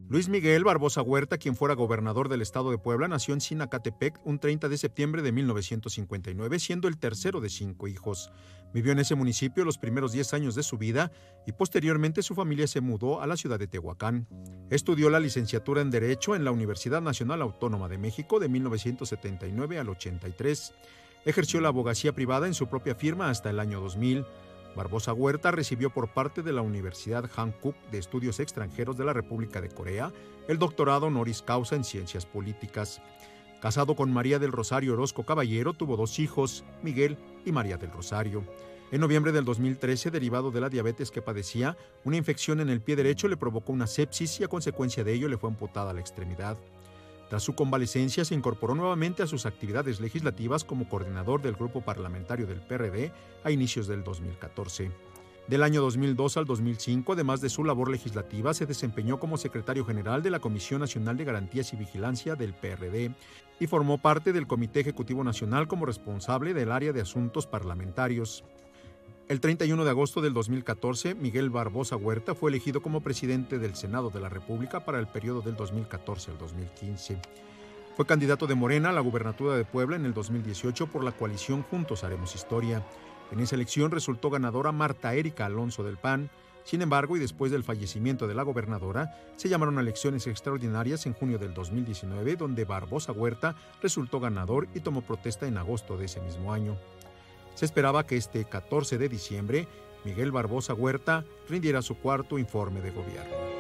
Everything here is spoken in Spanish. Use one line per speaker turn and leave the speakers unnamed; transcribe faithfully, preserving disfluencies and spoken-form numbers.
Luis Miguel Barbosa Huerta, quien fuera gobernador del estado de Puebla, nació en Sinacatepec un treinta de septiembre de mil novecientos cincuenta y nueve, siendo el tercero de cinco hijos. Vivió en ese municipio los primeros diez años de su vida y posteriormente su familia se mudó a la ciudad de Tehuacán. Estudió la licenciatura en Derecho en la Universidad Nacional Autónoma de México de mil novecientos setenta y nueve al ochenta y tres. Ejerció la abogacía privada en su propia firma hasta el año dos mil. Barbosa Huerta recibió por parte de la Universidad Hankook de Estudios Extranjeros de la República de Corea el doctorado honoris causa en Ciencias Políticas. Casado con María del Rosario Orozco Caballero, tuvo dos hijos, Miguel y María del Rosario. En noviembre del dos mil trece, derivado de la diabetes que padecía, una infección en el pie derecho le provocó una sepsis y a consecuencia de ello le fue amputada la extremidad. Tras su convalecencia, se incorporó nuevamente a sus actividades legislativas como coordinador del grupo parlamentario del P R D a inicios del dos mil catorce. Del año dos mil dos al dos mil cinco, además de su labor legislativa, se desempeñó como secretario general de la Comisión Nacional de Garantías y Vigilancia del P R D y formó parte del Comité Ejecutivo Nacional como responsable del área de asuntos parlamentarios. El treinta y uno de agosto del dos mil catorce, Miguel Barbosa Huerta fue elegido como presidente del Senado de la República para el periodo del dos mil catorce al dos mil quince. Fue candidato de Morena a la gubernatura de Puebla en el dos mil dieciocho por la coalición Juntos Haremos Historia. En esa elección resultó ganadora Marta Erika Alonso del P A N. Sin embargo, y después del fallecimiento de la gobernadora, se llamaron a elecciones extraordinarias en junio del dos mil diecinueve, donde Barbosa Huerta resultó ganador y tomó protesta en agosto de ese mismo año. Se esperaba que este catorce de diciembre, Miguel Barbosa Huerta rindiera su cuarto informe de gobierno.